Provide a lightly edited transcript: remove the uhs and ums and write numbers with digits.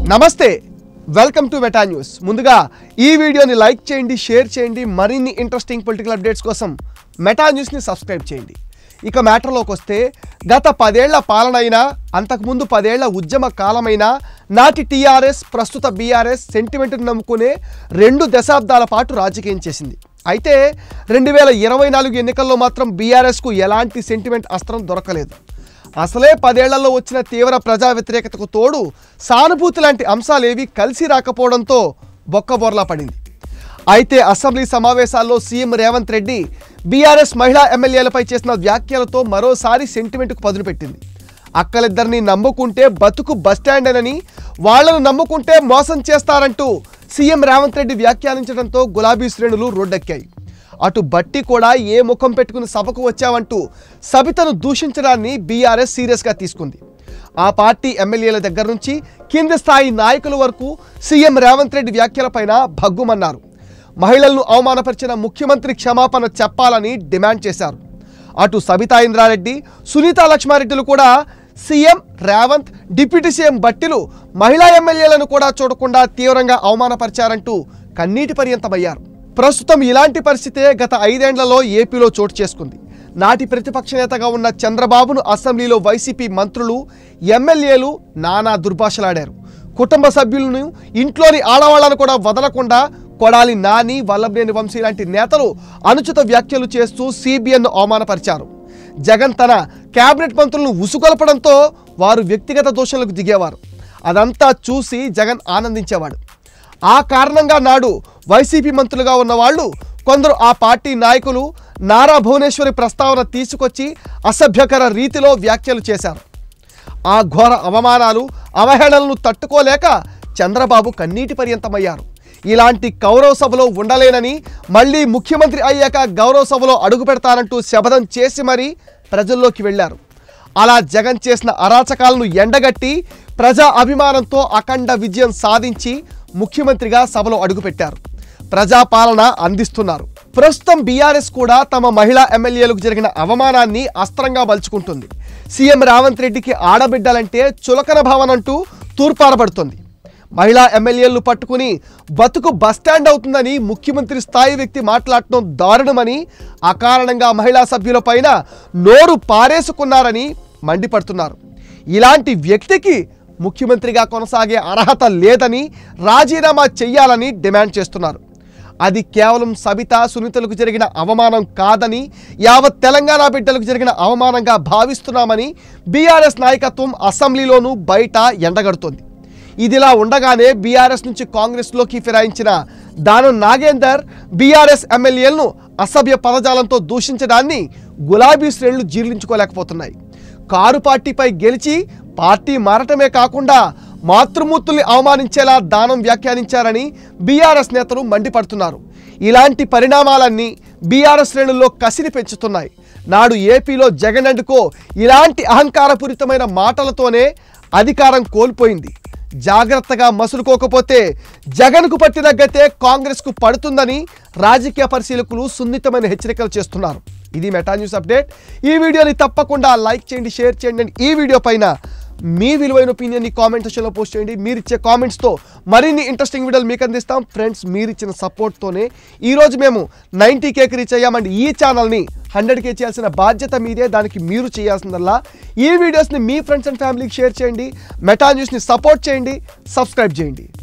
నమస్తే welcome to meta news. ముందుగా ఈ వీడియోని లైక్ చేయండి, షేర్ చేయండి. మరిన్ని ఇంట్రెస్టింగ్ పొలిటికల్ అప్డేట్స్ కోసం మెటా న్యూస్ని సబ్స్క్రైబ్ చేయండి. ఇక మ్యాటర్లోకి వస్తే గత 10 ఏళ్ల పాలన అయినా, అంతకుముందు 10 ఏళ్ల ఉద్యమ కాలమైనా నాటి టీఆర్ఎస్ ప్రస్తుత బీఆర్ఎస్ సెంటిమెంట్ని నమ్ముకునే 2 దశాబ్దాల పాటు రాజకీయం చేసింది. అయితే 2024 ఎన్నికల్లో మాత్రం బీఆర్ఎస్కు ఎలాంటి సెంటిమెంట్ అస్త్రం దొరకలేదు. అసలే 10 ఏళ్లలో వచ్చిన తీవ్ర ప్రజా వ్యతిరేకతకు తోడు సానుభూతి లాంటి అంశాలేవి కలిసి రాకపోవడంతో బొక్కబోర్లా పడింది. అయితే అసెంబ్లీ సమావేశాల్లో సీఎం రేవంత్ రెడ్డి బీఆర్ఎస్ మహిళా ఎమ్మెల్యేలపై చేసిన వ్యాఖ్యలతో మరోసారి సెంటిమెంట్కు పదును పెట్టింది. అక్కలిద్దరిని నమ్ముకుంటే బతుకు బస్టాండేనని, వాళ్లను నమ్ముకుంటే మోసం చేస్తారంటూ సీఎం రేవంత్ రెడ్డి వ్యాఖ్యానించడంతో గులాబీ శ్రేణులు రోడ్డెక్కాయి. అటు బట్టి కూడా ఏ ముఖం పెట్టుకుని సభకు వచ్చావంటూ సబితను దూషించడాన్ని బీఆర్ఎస్ సీరియస్గా తీసుకుంది. ఆ పార్టీ ఎమ్మెల్యేల దగ్గర నుంచి కింది స్థాయి నాయకుల వరకు సీఎం రేవంత్ రెడ్డి వ్యాఖ్యలపైన భగ్గుమన్నారు. మహిళలను అవమానపరిచిన ముఖ్యమంత్రి క్షమాపణ చెప్పాలని డిమాండ్ చేశారు. అటు సబితా ఇంద్రారెడ్డి, సునీతా లక్ష్మారెడ్డిలు కూడా సీఎం రేవంత్, డిప్యూటీ సీఎం బట్టిలు మహిళా ఎమ్మెల్యేలను కూడా చూడకుండా తీవ్రంగా అవమానపరిచారంటూ కన్నీటి పర్యంతమయ్యారు. ప్రస్తుతం ఇలాంటి పరిస్థితే గత 5 ఏళ్లలో ఏపీలో చోటు చేసుకుంది. నాటి ప్రతిపక్ష నేతగా ఉన్న చంద్రబాబును అసెంబ్లీలో వైసీపీ మంత్రులు, ఎమ్మెల్యేలు నానా దుర్భాషలాడారు. కుటుంబ సభ్యులను, ఇంట్లోని ఆడవాళ్లను కూడా వదలకుండా కొడాలి నాని, వల్లభనేని వంశీ లాంటి నేతలు అనుచిత వ్యాఖ్యలు చేస్తూ సిబిఎన్ను అవమానపరిచారు. జగన్ తన కేబినెట్ మంత్రులను ఉసుగొల్పడంతో వారు వ్యక్తిగత దోషణలకు దిగేవారు. అదంతా చూసి జగన్ ఆనందించేవాడు. ఆ కారణంగా నాడు వైసీపీ మంత్రులుగా ఉన్న వాళ్ళు కొందరు ఆ పార్టీ నాయకులు నారా భువనేశ్వరి ప్రస్తావన తీసుకొచ్చి అసభ్యకర రీతిలో వ్యాఖ్యలు చేశారు. ఆ ఘోర అవమానాలు, అవహేళనలను తట్టుకోలేక చంద్రబాబు కన్నీటి పర్యంతమయ్యారు. ఇలాంటి గౌరవ సభలో ఉండలేనని, మళ్ళీ ముఖ్యమంత్రి అయ్యాక గౌరవ సభలో అడుగు పెడతారంటూ శపథం చేసి మరీ ప్రజల్లోకి వెళ్లారు. అలా జగన్ చేసిన అరాచకాలను ఎండగట్టి ప్రజా అభిమానంతో అఖండ విజయం సాధించి ముఖ్యమంత్రిగా సభలో అడుగుపెట్టారు. ప్రజాపాలన అందిస్తున్నారు. ప్రస్తుతం బీఆర్ఎస్ కూడా తమ మహిళా ఎమ్మెల్యేలకు జరిగిన అవమానాన్ని అస్త్రంగా మలుచుకుంటుంది. సీఎం రేవంత్ రెడ్డికి ఆడబిడ్డలంటే చులకన భావనంటూ తూర్పారబడుతుంది. మహిళా ఎమ్మెల్యేలను పట్టుకుని బతుకు బస్టాండ్ అవుతుందని ముఖ్యమంత్రి స్థాయి వ్యక్తి మాట్లాడటం దారుణమని, అకారణంగా మహిళా సభ్యులపైన నోరు పారేసుకున్నారని మండిపడుతున్నారు. ఇలాంటి వ్యక్తికి ముఖ్యమంత్రిగా కొనసాగే అర్హత లేదని, రాజీనామా చెయ్యాలని డిమాండ్ చేస్తున్నారు. అది కేవలం సబితా, సునీతలకు జరిగిన అవమానం కాదని, యావత్ తెలంగాణ బిడ్డలకు జరిగిన అవమానంగా భావిస్తున్నామని బీఆర్ఎస్ నాయకత్వం అసెంబ్లీలోనూ బయట ఎండగడుతోంది. ఇదిలా ఉండగానే బీఆర్ఎస్ నుంచి కాంగ్రెస్లోకి ఫిరాయించిన దానం నాగేందర్ బీఆర్ఎస్ ఎమ్మెల్యేలను అసభ్య పదజాలంతో దూషించడాన్ని గులాబీ శ్రేణులు జీర్ణించుకోలేకపోతున్నాయి. కారు పార్టీపై గెలిచి పార్టీ మారటమే కాకుండా మాతృమూర్తుల్ని అవమానించేలా దానం వ్యాఖ్యానించారని బీఆర్ఎస్ నేతలు మండిపడుతున్నారు. ఇలాంటి పరిణామాలన్నీ బీఆర్ఎస్ శ్రేణుల్లో కసిని పెంచుతున్నాయి. నాడు ఏపీలో జగన్ అండ్కో ఇలాంటి అహంకారపూరితమైన మాటలతోనే అధికారం కోల్పోయింది. జాగ్రత్తగా మసులుకోకపోతే జగన్కు పట్టిన గతే కాంగ్రెస్కు పడుతుందని రాజకీయ పరిశీలకులు సున్నితమైన హెచ్చరికలు చేస్తున్నారు. ఇది మెటా న్యూస్ అప్డేట్. ఈ వీడియోని తప్పకుండా లైక్ చేయండి, షేర్ చేయండి. ఈ వీడియో పైన మీ విలువైన ఒపీనియన్ని కామెంట్ సెక్షన్లో పోస్ట్ చేయండి. మీరిచ్చే కామెంట్స్తో మరిన్ని ఇంట్రెస్టింగ్ వీడియోలు మీకు అందిస్తాం. ఫ్రెండ్స్, మీరిచ్చిన సపోర్ట్తోనే ఈరోజు మేము 90Kకి రీచ్ అయ్యామండి. ఈ ఛానల్ని 100K చేయాల్సిన బాధ్యత మీదే. దానికి మీరు చేయాల్సిందల్లా ఈ వీడియోస్ని మీ ఫ్రెండ్స్ అండ్ ఫ్యామిలీకి షేర్ చేయండి. మెటా న్యూస్ని సపోర్ట్ చేయండి, సబ్స్క్రైబ్ చేయండి.